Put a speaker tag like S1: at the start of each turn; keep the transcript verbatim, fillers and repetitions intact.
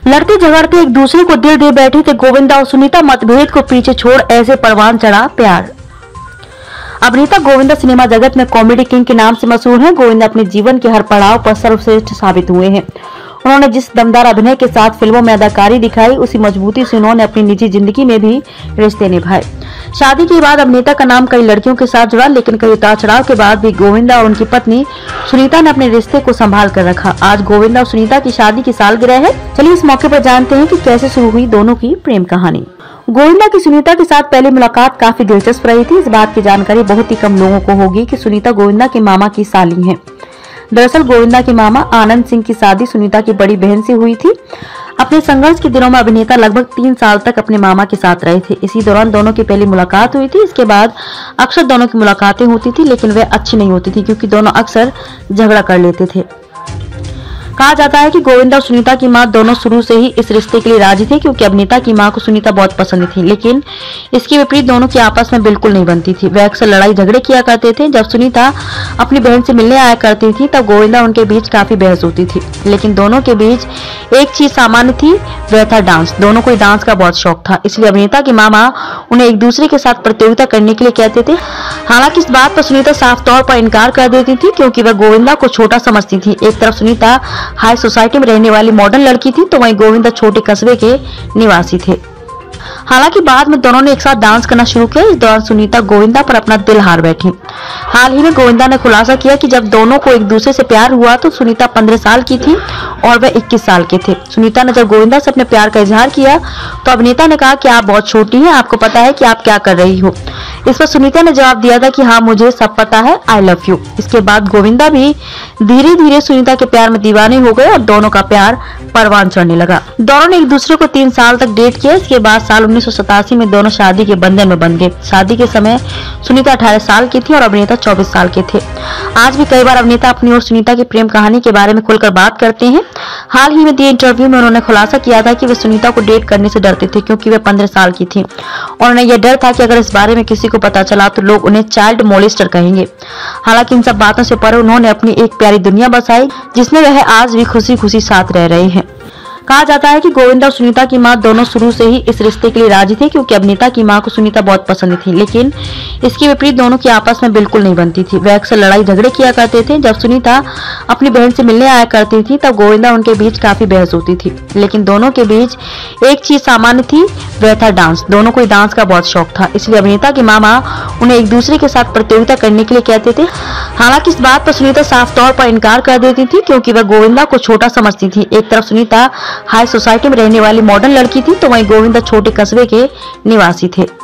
S1: लड़ते झगड़ते एक दूसरे को दिल दे बैठे थे गोविंदा और सुनीता। मतभेद को पीछे छोड़ ऐसे परवान चढ़ा प्यार। अभिनेता गोविंदा सिनेमा जगत में कॉमेडी किंग के नाम से मशहूर हैं। गोविंदा अपने जीवन के हर पड़ाव पर सर्वश्रेष्ठ साबित हुए हैं। उन्होंने जिस दमदार अभिनय के साथ फिल्मों में अदाकारी दिखाई, उसी मजबूती से उन्होंने अपनी निजी जिंदगी में भी रिश्ते निभाए। शादी के बाद अभिनेता का नाम कई लड़कियों के साथ जुड़ा, लेकिन कई उतार चढ़ाव के बाद भी गोविंदा और उनकी पत्नी सुनीता ने अपने रिश्ते को संभाल कर रखा। आज गोविंदा और सुनीता की शादी की सालगिरह है। चलिए इस मौके पर जानते हैं कि कैसे शुरू हुई दोनों की प्रेम कहानी। गोविंदा की सुनीता के साथ पहली मुलाकात काफी दिलचस्प रही थी। इस बात की जानकारी बहुत ही कम लोगों को होगी कि सुनीता गोविंदा के मामा की साली हैं। दरअसल गोविंदा के मामा आनंद सिंह की शादी सुनीता की बड़ी बहन से हुई थी। अपने संघर्ष के दिनों में अभिनेता लगभग तीन साल तक अपने मामा के साथ रहे थे। इसी दौरान दोनों की पहली मुलाकात हुई थी। इसके बाद अक्सर दोनों की मुलाकातें होती थी, लेकिन वे अच्छी नहीं होती थी क्योंकि दोनों अक्सर झगड़ा कर लेते थे। कहा जाता है कि गोविंदा और सुनीता की मां दोनों शुरू से ही इस रिश्ते के लिए राजी थे, क्योंकि अभिनेता की मां को सुनीता बहुत पसंद थी। लेकिन इसके विपरीत दोनों की आपस में बिल्कुल नहीं बनती थी। वे अक्सर लड़ाई झगड़े किया करते थे। जब सुनीता अपनी बहन से मिलने आया करती थी तब गोविंदा उनके बीच काफी बहस होती थी। लेकिन दोनों के बीच एक चीज सामान्य थी, वह था डांस। दोनों को डांस का बहुत शौक था, इसलिए अभिनेता की मामा उन्हें एक दूसरे के साथ प्रतियोगिता करने के लिए कहते थे। हालांकि इस बात पर सुनीता साफ तौर पर इनकार कर देती थी, क्योंकि वह गोविंदा को छोटा समझती थी। एक तरफ सुनीता हाई सोसाइटी में रहने वाली मॉडर्न लड़की थी, तो वहीं गोविंदा छोटे कस्बे के निवासी थे। हालांकि बाद में दोनों ने एक साथ डांस करना शुरू किया। इस दौरान सुनीता गोविंदा पर अपना दिल हार बैठी। हाल ही में गोविंदा ने खुलासा किया कि जब दोनों को एक दूसरे से प्यार हुआ तो सुनीता पंद्रह साल की थी और वह इक्कीस साल के थे। सुनीता ने जब गोविंदा से अपने प्यार का इजहार किया तो अभिनेता ने कहा कि आप बहुत छोटी हैं, आपको पता है कि आप क्या कर रही हो। इस पर सुनीता ने जवाब दिया था कि हाँ, मुझे सब पता है, आई लव यू। इसके बाद गोविंदा भी धीरे धीरे सुनीता के प्यार में दीवाने हो गए और दोनों का प्यार परवान चढ़ने लगा। दोनों ने एक दूसरे को तीन साल तक डेट किया। इसके बाद साल उन्नीस सौ सतासी में दोनों शादी के बंधन में बंध गए। शादी के समय सुनीता अठारह साल की थी और अभिनेता चौबीस साल के थे। आज भी कई बार अभिनेता अपनी और सुनीता की प्रेम कहानी के बारे में खुलकर बात करते हैं। हाल ही में दिए इंटरव्यू में उन्होंने खुलासा किया था कि वे सुनीता को डेट करने से डरते थे, क्योंकि वे पंद्रह साल की थी और उन्हें यह डर था कि अगर इस बारे में किसी को पता चला तो लोग उन्हें चाइल्ड मोलेस्टर कहेंगे। हालांकि इन सब बातों से परे उन्होंने अपनी एक प्यारी दुनिया बसाई, जिसमें वह आज भी खुशी खुशी साथ रह रहे हैं। कहा जाता है कि गोविंदा और सुनीता की मां दोनों शुरू से ही इस रिश्ते के लिए राजी थे, क्योंकि अभिनेता की मां को सुनीता बहुत पसंद थी। लेकिन इसके विपरीत दोनों की आपस में बिल्कुल नहीं बनती थी। वे अक्सर लड़ाई झगड़े किया करते थे। जब सुनीता अपनी बहन से मिलने आया करती थी तब गोविंदा उनके बीच काफी बहस होती थी। लेकिन दोनों के बीच एक चीज सामान्य थी, वह था डांस। दोनों को डांस का बहुत शौक था, इसलिए अभिनेता की मामा उन्हें एक दूसरे के साथ प्रतियोगिता करने के लिए कहते थे। हालांकि इस बात पर सुनीता साफ तौर पर इनकार कर देती थी, क्योंकि वह गोविंदा को छोटा समझती थी। एक तरफ सुनीता हाई सोसाइटी में रहने वाली मॉडर्न लड़की थी, तो वहीं गोविंदा छोटे कस्बे के निवासी थे।